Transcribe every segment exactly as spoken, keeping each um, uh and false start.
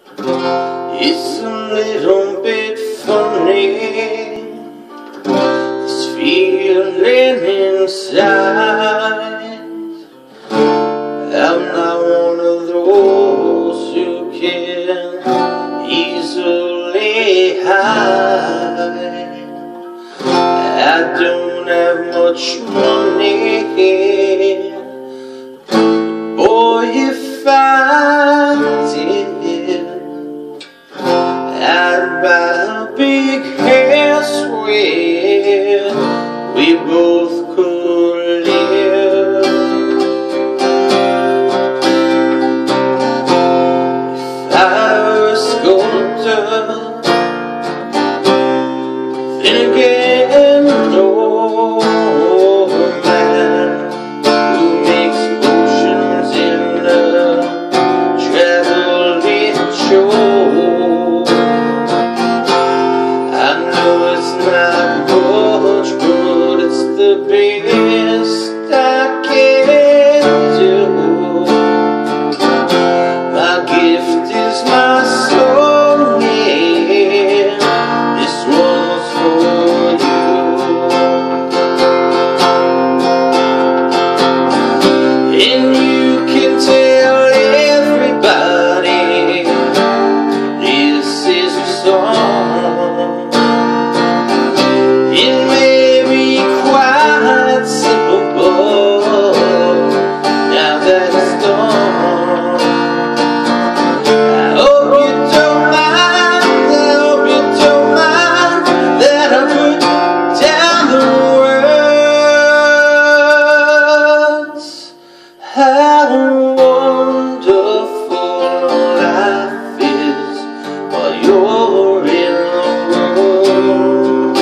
It's a little bit funny, this feeling inside. I'm not one of those who can easily hide. I don't have much money, boy, if I did, I'd buy a big house where we both could live. If I were a sculptor, then again, no man who makes oceans in a traveling show. I know it's not much, but it's the best I can do. My gift is my song, yeah, this one's for you. And you can tell everybody this is a song. It may be quite simple, but now that it's done, I hope you don't mind, I hope you don't mind that I put down the words. How wonderful life is while you're in the world.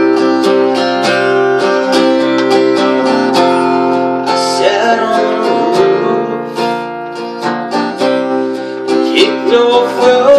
I sat on the roof, kicked off the